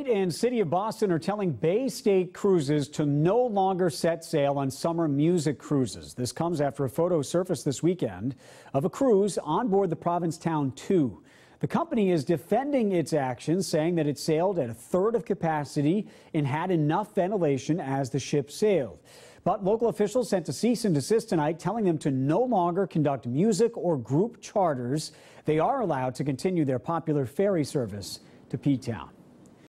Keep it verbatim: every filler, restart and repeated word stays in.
State and City of Boston are telling Bay State Cruises to no longer set sail on summer music cruises. This comes after a photo surfaced this weekend of a cruise on board the Provincetown two. The company is defending its actions, saying that it sailed at a third of capacity and had enough ventilation as the ship sailed. But local officials sent a cease and desist tonight, telling them to no longer conduct music or group charters. They are allowed to continue their popular ferry service to P-Town.